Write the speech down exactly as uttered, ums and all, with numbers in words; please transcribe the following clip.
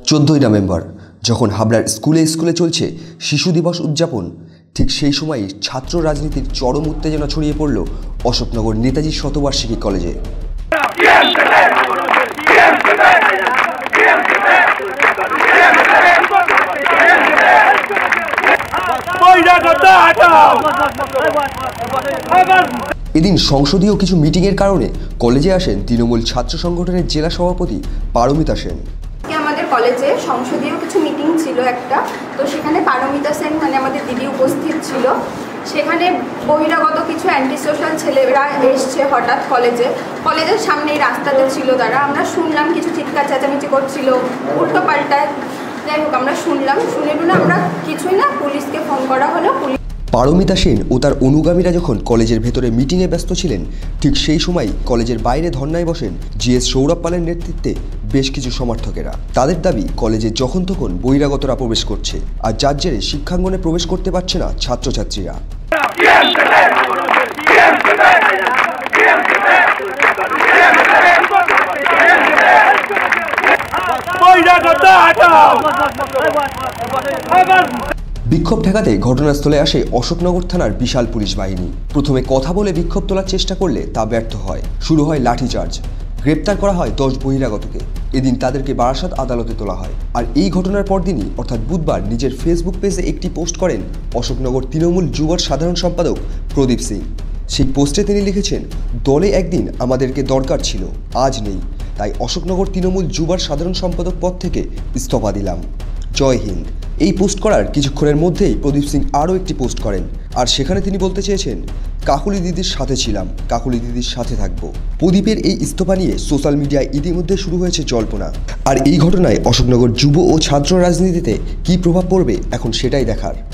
চোদ্দোই নভেম্বর যখন হাবড়ার স্কুলে স্কুলে চলছে শিশু দিবস উদযাপন, ঠিক সেই সময় ছাত্র রাজনীতির চরম উত্তেজনা ছড়িয়ে পড়ল অশোকনগর নেতাজি শতবার্ষিকী কলেজে। এদিন সংসদীয় কিছু মিটিংয়ের কারণে কলেজে আসেন তৃণমূল ছাত্র সংগঠনের জেলা সভাপতি পারমিতা সেন। আমাদের কলেজে সংসদীয় কিছু মিটিং ছিল একটা, তো সেখানে পারমিতা সেন মানে আমাদের দিদি উপস্থিত ছিল। সেখানে বহিরাগত কিছু অ্যান্টি সোশ্যাল ছেলেরা এসছে হঠাৎ কলেজে, কলেজের সামনেই রাস্তাতে ছিল তারা। আমরা শুনলাম কিছু চিৎকার চেঁচামেচি করছিল, উল্টো পাল্টায়। যাই হোক আমরা শুনলাম, শুনে টুনে আমরা কিছুই না, পুলিশকে ফোন করা হলো। পারমিতা সেন ও তার অনুগামীরা যখন কলেজের ভেতরে মিটিংয়ে ব্যস্ত ছিলেন, ঠিক সেই সময় কলেজের বাইরে ধর্নায় বসেন জিএস সৌরভ পালের নেতৃত্বে বেশ কিছু সমর্থকেরা। তাদের দাবি কলেজে যখন তখন বহিরাগতরা প্রবেশ করছে, আর যার জেরে শিক্ষাঙ্গনে প্রবেশ করতে পারছে না ছাত্রছাত্রীরা। বিক্ষোভ ঠেকাতে ঘটনাস্থলে আসে অশোকনগর থানার বিশাল পুলিশ বাহিনী। প্রথমে কথা বলে বিক্ষোভ তোলার চেষ্টা করলে তা ব্যর্থ হয়, শুরু হয় লাঠিচার্জ। গ্রেপ্তার করা হয় দশ বহিরাগতকে। এদিন তাদেরকে বারাসাত আদালতে তোলা হয়। আর এই ঘটনার পরদিনই অর্থাৎ বুধবার নিজের ফেসবুক পেজে একটি পোস্ট করেন অশোকনগর তৃণমূল যুবর সাধারণ সম্পাদক প্রদীপ সিং। সেই পোস্টে তিনি লিখেছেন, দলে একদিন আমাদেরকে দরকার ছিল, আজ নেই, তাই অশোকনগর তৃণমূল যুবর সাধারণ সম্পাদক পদ থেকে ইস্তফা দিলাম। জয় হিন্দ। এই পোস্ট করার কিছুক্ষণের মধ্যেই প্রদীপ সিং আরও একটি পোস্ট করেন, আর সেখানে তিনি বলতে চেয়েছেন, কাকুলি দিদির সাথে ছিলাম, কাকুলি দিদির সাথে থাকবো। প্রদীপের এই ইস্তফা নিয়ে সোশ্যাল মিডিয়ায় ইতিমধ্যে শুরু হয়েছে জল্পনা। আর এই ঘটনায় অশোকনগর যুব ও ছাত্র রাজনীতিতে কী প্রভাব পড়বে এখন সেটাই দেখার।